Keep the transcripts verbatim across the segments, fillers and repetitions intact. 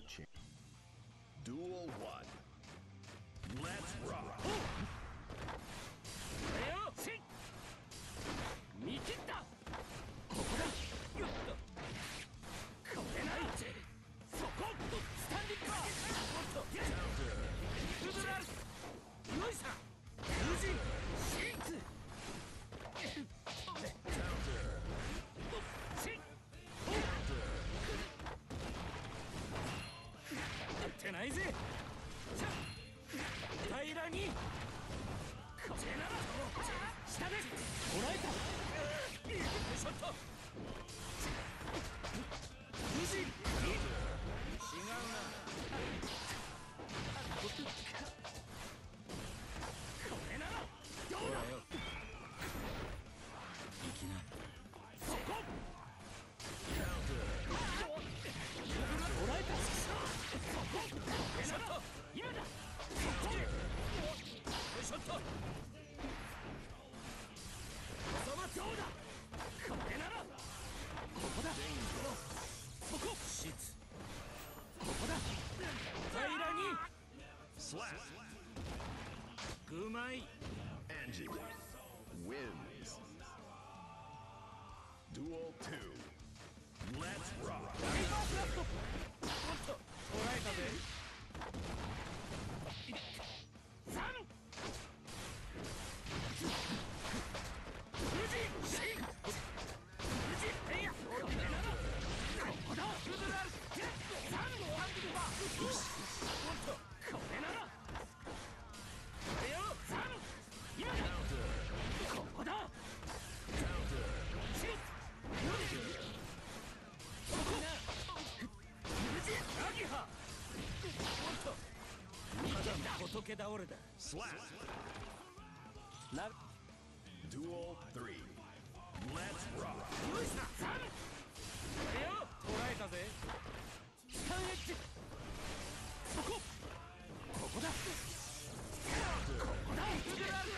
change. Duel one. Let's rock. これよし見切ったここだよっとこれならそこスタンディングパーおっとクブラルよいさ風神シンツシン打ってないぜ平らにこれなら下でもらえたショット無事違うなこれならどうだよいきなそこもらえたそここれなら今だそこショットどうだこれならここだそこシーツここだ平らに Slap. うまい Anji wins. Duel two. Let's rock. リバースラットおっと捉えたぜさん無事シン無事ペンヤこれならここだブルラルさんのハンドルバーよしおっとこれならこれよさん今だここだシン無事そこ無事アギハおっと見てんだ仏倒れだ Slap. な Duel three. Let's rock. よいしょさんこれよ捉えたぜスタンエッジそこここだここだブルラル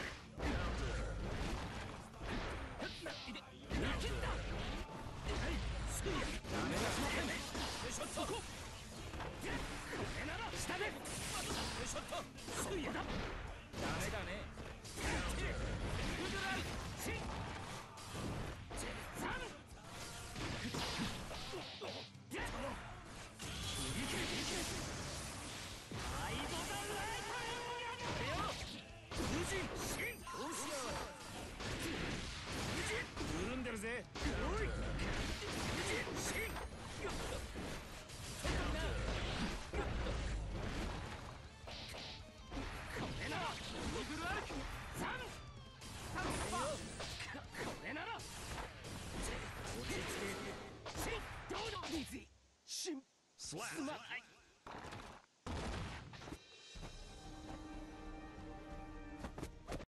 見切ったはいすぐやダメだよいしょそここれなら下でよいしょっとすぐやだダメだねブルラルシンさんアイボダライトよ無事シンどうしよう無事潤んでるぜおい無事シンよっとそこなよっとこれならイグルアルクさんさんパこれなら落ち着けシンどうだ水シン Slap. すまない